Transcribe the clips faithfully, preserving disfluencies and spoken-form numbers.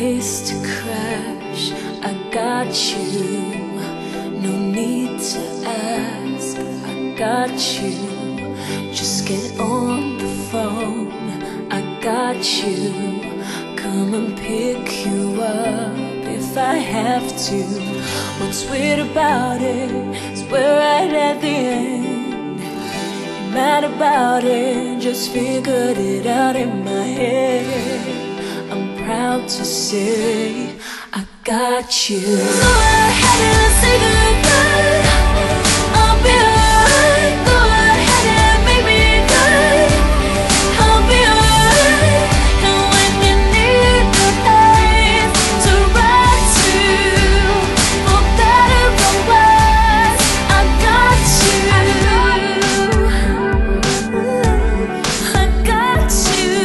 place to crash, I got you. No need to ask, I got you. Just get on the phone, I got you. Come and pick you up if I have to. What's weird about it is we're right at the end. You're mad about it, just figured it out in my head. I'm proud to say I got you. Go ahead and say goodbye, I'll be alright. Go ahead and make me cry, I'll be alright. And when you need the eyes to ride to, for better or worse, I got you. I got you.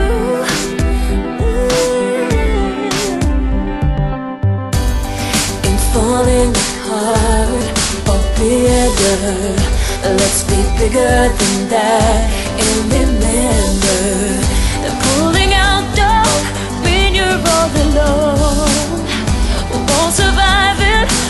Ain't falling apart or bitter. Let's be bigger than that. And remember that pulling out don't mean you're all alone. We won't survive it